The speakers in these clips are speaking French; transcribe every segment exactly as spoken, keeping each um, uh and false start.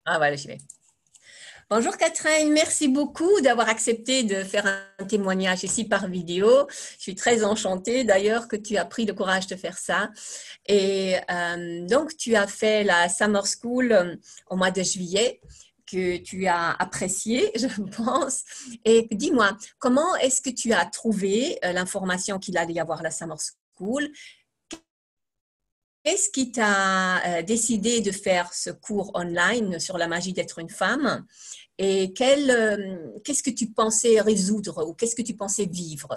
Ah voilà, j'y vais. Bonjour Catherine, merci beaucoup d'avoir accepté de faire un témoignage ici par vidéo. Je suis très enchantée d'ailleurs que tu as pris le courage de faire ça. Et euh, donc, tu as fait la Summer School euh, au mois de juillet que tu as apprécié, je pense. Et dis-moi, comment est-ce que tu as trouvé euh, l'information qu'il allait y avoir la Summer School? Qu'est-ce qui t'a euh, décidé de faire ce cours online sur la magie d'être une femme? Et quel, euh, qu'est-ce que tu pensais résoudre ou qu'est-ce que tu pensais vivre?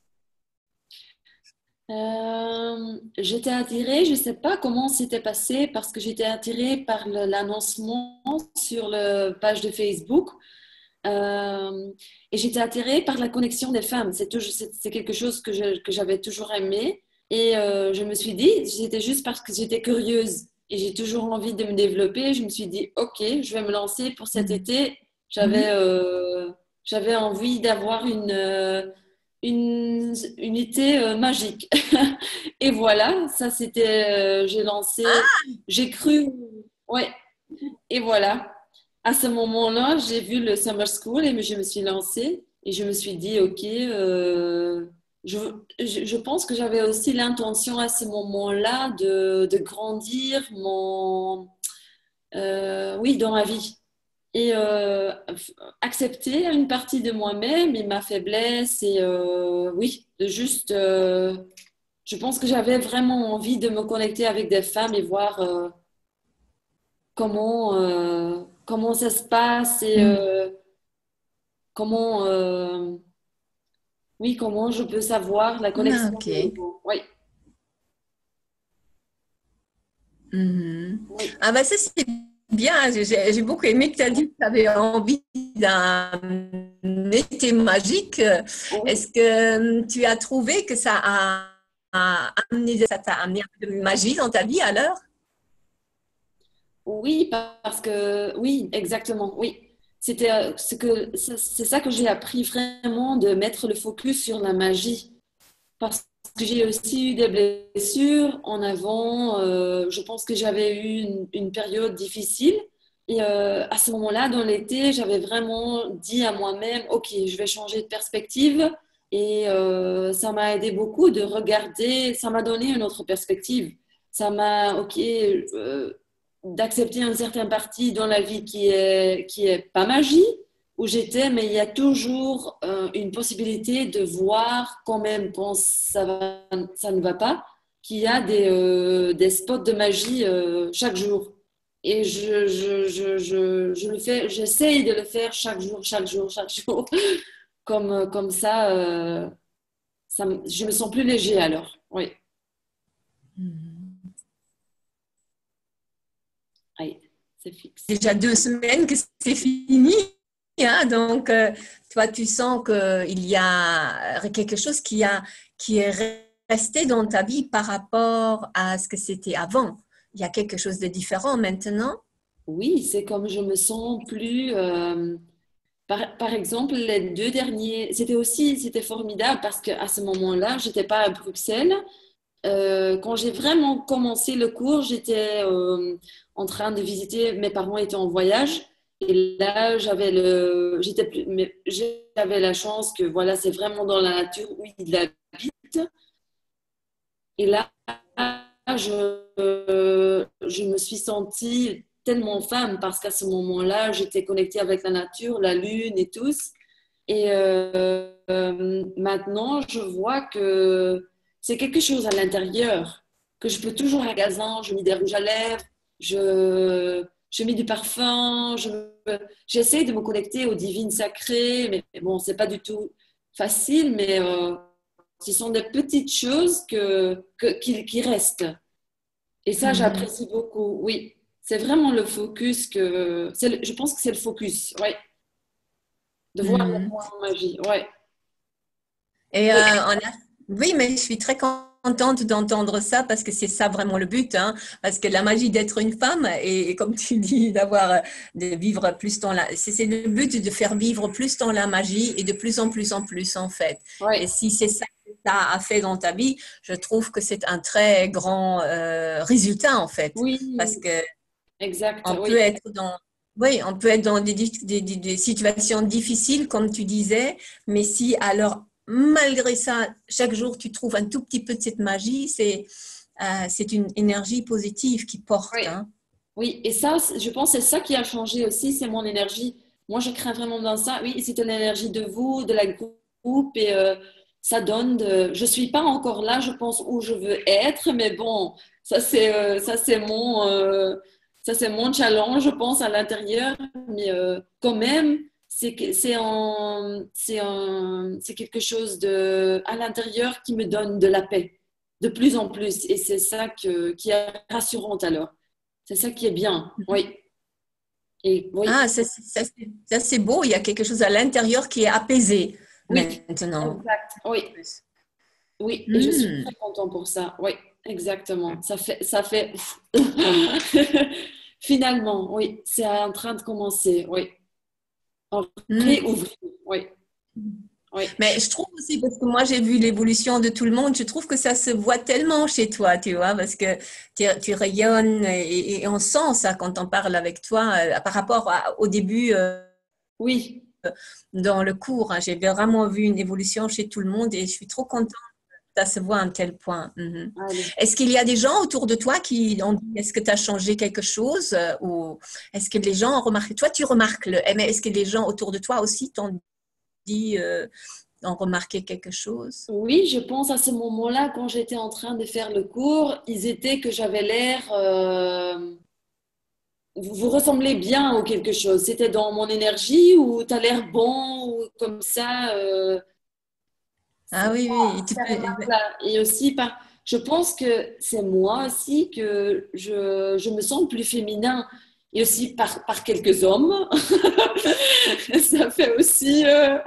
Euh, j'étais attirée, je ne sais pas comment c'était passé parce que j'étais attirée par le- l'annoncement sur la page de Facebook. Euh, et j'étais attirée par la connexion des femmes. C'est toujours, c'est, c'est quelque chose que je- que j'avais toujours aimé. Et euh, je me suis dit, c'était juste parce que j'étais curieuse et j'ai toujours envie de me développer. Je me suis dit, OK, je vais me lancer pour cet Mhm. été. J'avais euh, j'avais envie d'avoir une, euh, une, une été euh, magique. Et voilà, ça c'était, euh, j'ai lancé, j'ai cru, ouais, et voilà. À ce moment-là, j'ai vu le Summer School et je me suis lancée et je me suis dit, OK, euh, je, je, je pense que j'avais aussi l'intention à ce moment-là de, de grandir mon, euh, oui, dans ma vie et euh, accepter une partie de moi-même et ma faiblesse et euh, oui, de juste, euh, je pense que j'avais vraiment envie de me connecter avec des femmes et voir euh, comment, euh, comment ça se passe et Mhm. euh, comment, euh, oui, comment je peux savoir la Ah, connexion ok. de nouveau. Oui, Mhm. oui, Ah bah ça c'est bien, j'ai j'ai beaucoup aimé que tu as dit que tu avais envie d'un été magique. Est-ce oui, que euh, tu as trouvé que ça a, a amené, ça t'a amené un peu de magie dans ta vie alors? oui, parce que, oui, exactement, oui. C'était euh, ce que, c'est c'est ça que j'ai appris vraiment de mettre le focus sur la magie. Parce que j'ai aussi eu des blessures en avant. Euh, je pense que j'avais eu une, une période difficile. Et euh, à ce moment-là, dans l'été, j'avais vraiment dit à moi-même, OK, je vais changer de perspective. Et euh, ça m'a aidé beaucoup de regarder, ça m'a donné une autre perspective. Ça m'a, OK, euh, d'accepter une certaine partie dans la vie qui est, qui est pas magie, où j'étais, mais il y a toujours euh, une possibilité de voir quand même quand ça va, ça ne va pas, qu'il y a des, euh, des spots de magie euh, chaque jour. Et je, je, je, je, je le fais, j'essaye de le faire chaque jour, chaque jour, chaque jour. Comme, euh, comme ça, euh, ça me- je me sens plus léger alors. Oui, Mhm. oui, c'est fixe. Déjà deux semaines que c'est fini, hein, donc euh, toi tu sens qu'il y a quelque chose qui a qui est resté dans ta vie par rapport à ce que c'était avant. Il y a quelque chose de différent maintenant. Oui, c'est comme je me sens plus. euh, Par, par exemple, les deux derniers, c'était aussi, c'était formidable parce qu'à ce moment-là, j'étais pas à Bruxelles. Euh, quand j'ai vraiment commencé le cours, j'étais euh, en train de visiter, mes parents étaient en voyage. Et là, j'avais le, j'étais plus, mais j'avais la chance que voilà, c'est vraiment dans la nature où il habite. Et là, je, euh, je me suis sentie tellement femme parce qu'à ce moment-là, j'étais connectée avec la nature, la lune et tout. Et euh, euh, maintenant, je vois que c'est quelque chose à l'intérieur, que je peux toujours à magasin, je mets des rouges à lèvres, je, je mets du parfum, je, j'essaie de me connecter aux divines sacrées, mais bon, c'est pas du tout facile, mais euh, ce sont des petites choses que, que, qui, qui restent. Et ça, Mhm. j'apprécie beaucoup, oui. C'est vraiment le focus que... c'est le- je pense que c'est le focus, oui. De voir la Mhm. foi en magie, ouais. Et euh, Oui, on a- oui, mais je suis très contente d'entendre ça parce que c'est ça vraiment le but, hein, parce que la magie d'être une femme et, et comme tu dis, d'avoir, euh, de vivre plus dans la, c'est c'est le but de faire vivre plus dans la magie et de plus en plus en plus en fait. Et ouais. si c'est ça que tu as fait dans ta vie, je trouve que c'est un très grand euh, résultat en fait, parce Oui, que exact, on peut oui. être dans Oui, on peut être dans des, des, des- des situations difficiles, comme tu disais, mais si alors, malgré ça, chaque jour, tu trouves un tout petit peu de cette magie, c'est euh, c'est une énergie positive qui porte, Oui. hein. Oui, et ça, c'est- je pense que c'est ça qui a changé aussi, c'est mon énergie. Moi, je crains vraiment dans ça. Oui, c'est l'énergie de vous, de la groupe, et euh, ça donne de... Je suis pas encore là, je pense, où je veux être, mais bon, ça c'est euh, ça c'est mon euh, ça c'est mon challenge, je pense, à l'intérieur. Mais euh, quand même, c'est que- c'est en c'est un- c'est quelque chose de à l'intérieur qui me donne de la paix, de plus en plus, et c'est ça que, qui est rassurant alors. C'est ça qui est bien, oui. Et oui, Ah, ça, c'est ça, c'est- ça, c'est beau, il y a quelque chose à l'intérieur qui est apaisé oui, maintenant. exact, oui, oui. Et je suis Hmm. très contente pour ça, oui, exactement. Ça fait, ça fait, finalement, oui, c'est en train de commencer, oui. On Hmm. réouvre, oui, oui, Mais je trouve aussi, parce que moi j'ai vu l'évolution de tout le monde, je trouve que ça se voit tellement chez toi, tu vois, parce que tu, tu rayonnes et, et on sent ça quand on parle avec toi euh, par rapport à- au début euh, oui. dans le cours, hein. J'ai vraiment vu une évolution chez tout le monde et je suis trop contente que ça se voit à un tel point. Mhm. Allez. Est-ce qu'il y a des gens autour de toi qui ont dit, est-ce que tu as changé quelque chose euh, ou est-ce que les gens ont remarqué, toi tu remarques le, mais est-ce que les gens autour de toi aussi t'ont dit, euh, ont remarqué quelque chose? Oui, je pense à ce moment-là, quand j'étais en train de faire le cours, ils étaient que j'avais l'air, euh, vous vous ressemblez bien ou quelque chose. C'était dans mon énergie ou t'as l'air bon ou comme ça. euh, Ah oui, oui, tu Ces peux- remarques-là. Et aussi, par, je pense que c'est moi aussi que je, je me sens plus féminin. Et aussi par, par quelques hommes. Ça fait aussi. euh,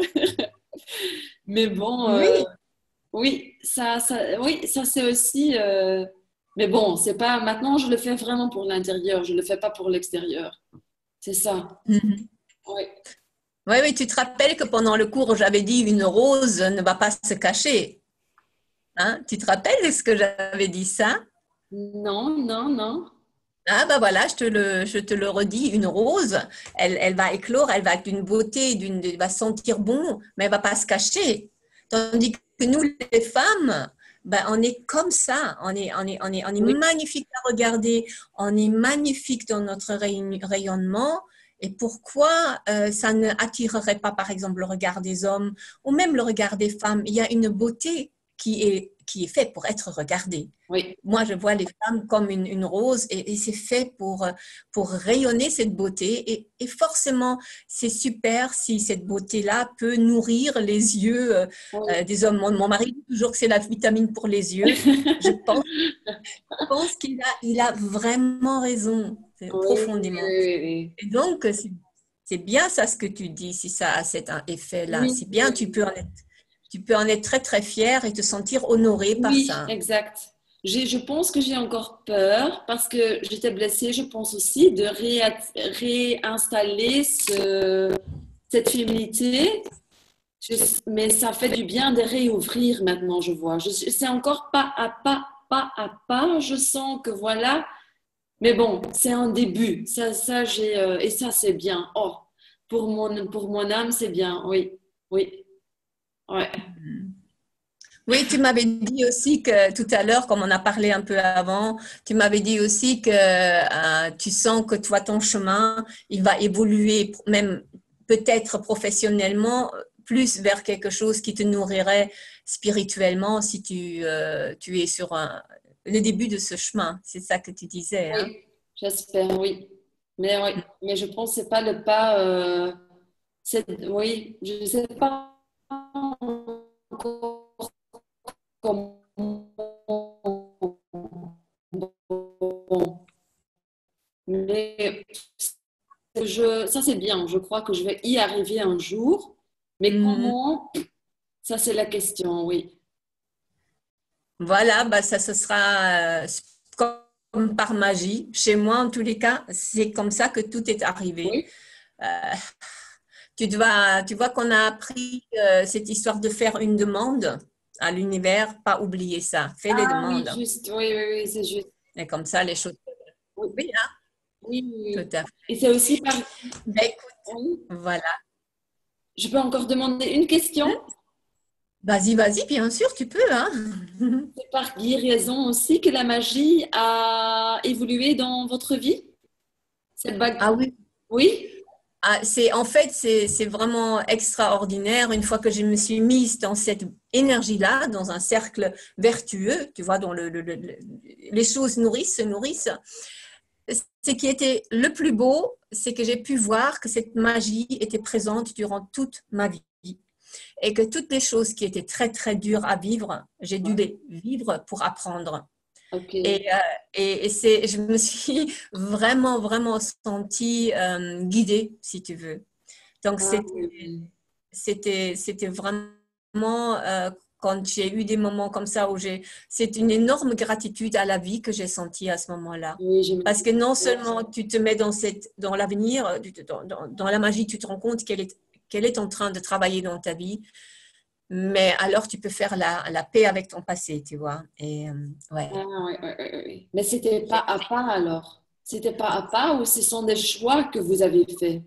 Mais bon, euh, oui, oui, ça, ça, oui, ça c'est aussi. euh, Mais bon, c'est pas. Maintenant, je le fais vraiment pour l'intérieur. Je le fais pas pour l'extérieur. C'est ça. mhm. Oui. Oui, oui, tu te rappelles que pendant le cours, j'avais dit une rose ne va pas se cacher. Hein? Tu te rappelles de ce que j'avais dit ça? Non, non, non. Ah bah voilà, je te le, je te le redis, une rose, elle, elle va éclore, elle va être d'une beauté, d'une, elle va sentir bon, mais elle va pas se cacher. Tandis que nous, les femmes, ben, on est comme ça, on est, on est, on est, on est Oui, magnifique à regarder, on est magnifique dans notre rayon- rayonnement. Et pourquoi euh, ça ne attirerait pas, par exemple, le regard des hommes ou même le regard des femmes? Il y a une beauté qui est, qui est faite pour être regardée. oui, Moi, je vois les femmes comme une, une rose et, et c'est fait pour, pour rayonner cette beauté. Et, et forcément, c'est super si cette beauté-là peut nourrir les yeux euh, oui. euh, des hommes. Mon, mon mari dit toujours que c'est la vitamine pour les yeux. Je pense, pense qu'il a, il a vraiment raison, Oui, profondément. oui, Et donc, c'est c'est bien ça ce que tu dis, si ça a cet effet-là. oui, C'est oui, bien, tu peux en être, tu peux en être très, très fier et te sentir honoré par oui, ça. exact. J'ai, je pense que j'ai encore peur parce que j'étais blessée, je pense aussi, de réa- réinstaller ce, cette féminité. Je- mais ça fait du bien de réouvrir maintenant, je vois. Je, c'est encore pas à pas, pas à pas. Je sens que voilà. Mais bon, c'est un début. Ça, ça, j'ai, euh, et ça, c'est bien. Oh, pour mon, pour mon âme, c'est bien. Oui, oui, ouais. Oui, tu m'avais dit aussi que tout à l'heure, comme on a parlé un peu avant, tu m'avais dit aussi que euh, tu sens que toi, ton chemin, il va évoluer même peut-être professionnellement plus vers quelque chose qui te nourrirait spirituellement si tu, euh, tu es sur un- le début de ce chemin. C'est ça que tu disais, hein? Oui, j'espère, oui. Mais oui, mais je pense que c'est pas le pas. euh, c'est, oui, je ne sais pas encore comment. Mais je, ça, c'est bien. Je crois que je vais y arriver un jour. Mais Mhm. comment? Ça, c'est la question, oui. Voilà, bah ça, ce sera euh, comme par magie. Chez moi, en tous les cas, c'est comme ça que tout est arrivé. Oui. Euh, tu dois, tu vois qu'on a appris euh, cette histoire de faire une demande à l'univers, pas oublier ça. Fais les Ah oui, demandes. juste. Oui, oui, oui, c'est juste. Et comme ça, les choses. Oui, Oui, hein? Oui, oui, tout oui. à fait. Et c'est aussi par... Ben, écoute, Oui. voilà. Je peux encore demander une question? Vas-y, vas-y, bien sûr, tu peux, hein. C'est par guérison aussi que la magie a évolué dans votre vie? Cette bague. Ah oui. Oui? Ah, c'est, en fait, c'est, c'est vraiment extraordinaire. Une fois que je me suis mise dans cette énergie-là, dans un cercle vertueux, tu vois, dont le, le- le- le- les choses nourrissent, se nourrissent, ce qui était le plus beau, c'est que j'ai pu voir que cette magie était présente durant toute ma vie et que toutes les choses qui étaient très, très dures à vivre, j'ai dû Ouais. les vivre pour apprendre. Ok. Et, euh, et, et c'est, je me suis vraiment, vraiment sentie euh, guidée, si tu veux. Donc, Ah, c'était, oui, oui. c'était, c'était vraiment, euh, quand j'ai eu des moments comme ça, où j'ai, c'est une énorme gratitude à la vie que j'ai sentie à ce moment-là. Oui, Parce que non j'imagine. seulement tu te mets dans, cette, dans l'avenir, dans, dans, dans la magie, tu te rends compte qu'elle est, qu'elle est en train de travailler dans ta vie, mais alors tu peux faire la, la paix avec ton passé, tu vois. Et euh, ouais. Ah, oui, oui, oui, oui, oui. Mais c'était pas à pas alors? C'était pas à pas ou ce sont des choix que vous avez faits?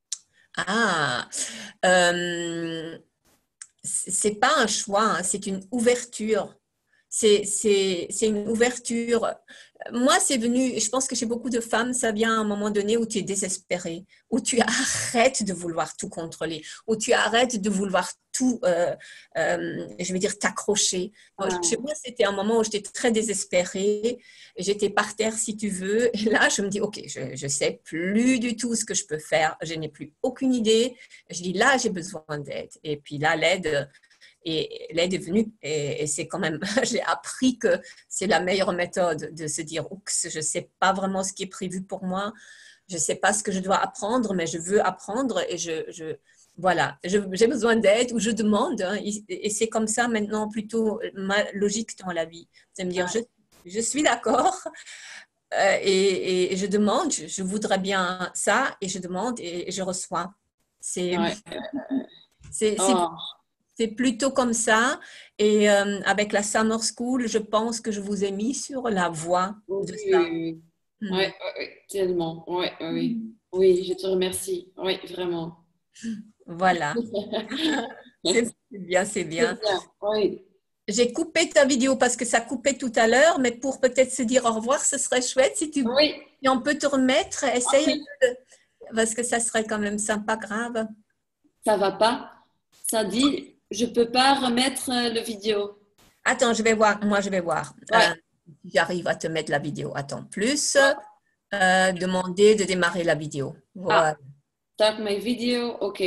Ah, euh, c'est pas un choix, hein, c'est une ouverture. C'est, c'est, c'est une ouverture. Moi, c'est venu, je pense que chez beaucoup de femmes, ça vient à un moment donné où tu es désespérée, où tu arrêtes de vouloir tout contrôler, où tu arrêtes de vouloir tout, euh, euh, je vais dire, t'accrocher. Moi, chez Ah, moi, c'était un moment où j'étais très désespérée, j'étais par terre, si tu veux, et là, je me dis, OK, je ne sais plus du tout ce que je peux faire, je n'ai plus aucune idée. Je dis, là, j'ai besoin d'aide. Et puis là, l'aide, et l'aide est venue. Et, et c'est quand même, j'ai appris que c'est la meilleure méthode de se dire, oups, je ne sais pas vraiment ce qui est prévu pour moi, je ne sais pas ce que je dois apprendre, mais je veux apprendre et je, je voilà, je, j'ai besoin d'aide ou je demande. Hein, et c'est comme ça maintenant plutôt ma logique dans la vie. C'est me dire, je, je suis d'accord euh, et, et, je demande, je, je voudrais bien ça et je demande et, et je reçois. C'est, ouais. c'est, c'est Oh, c'est plutôt comme ça. Et euh, avec la Summer School, je pense que je vous ai mis sur la voie oui, de oui, ça. oui. Ouais, Hmm. ouais, ouais, tellement. Ouais, ouais, oui. Oui, je te remercie. Oui, vraiment. Voilà. C'est bien, c'est C'est bien. bien. Oui. J'ai coupé ta vidéo parce que ça coupait tout à l'heure, mais pour peut-être se dire au revoir, ce serait chouette si tu Oui. si on peut te remettre. Essaye un Ok. peu de- parce que ça serait quand même sympa, grave. Ça va pas. Ça dit, je peux pas remettre euh, le vidéo. Attends, je vais voir. Moi, je vais voir. Ouais. Euh, si j'arrive à te mettre la vidéo. Attends, plus. Ouais. Euh, demander de démarrer la vidéo. Ah, Voilà. start my video. Ok.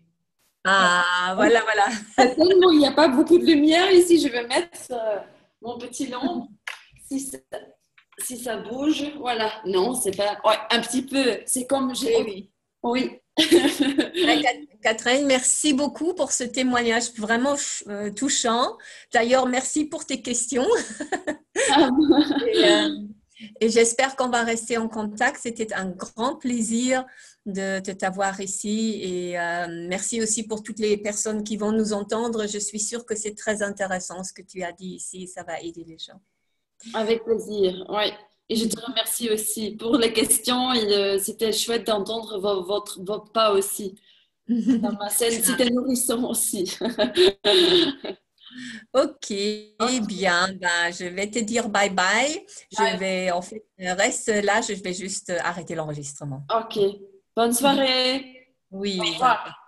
Ah, voilà, voilà. Mais tellement il n'y a pas beaucoup de lumière ici, je vais mettre euh, mon petit lampe. Si ça, si ça bouge, voilà. Non, c'est pas. Ouais, un petit peu. C'est comme j'ai. Oui, oui. Oui. Ouais, Catherine, merci beaucoup pour ce témoignage vraiment euh, touchant. D'ailleurs, merci pour tes questions. Et, euh, et j'espère qu'on va rester en contact. C'était un grand plaisir de, de t'avoir ici. Et euh, merci aussi pour toutes les personnes qui vont nous entendre. Je suis sûre que c'est très intéressant ce que tu as dit ici. Ça va aider les gens. Avec plaisir. Oui. Et je te remercie aussi pour les questions. Et, euh, c'était chouette d'entendre vo- votre, vos pas aussi. Dans ma scène, c'était nourrissant aussi. Ok, bien, ben, je vais te dire bye bye. Je vais, en fait, reste là, je vais juste arrêter l'enregistrement. Ok. Bonne soirée. Au Oui, bye. revoir.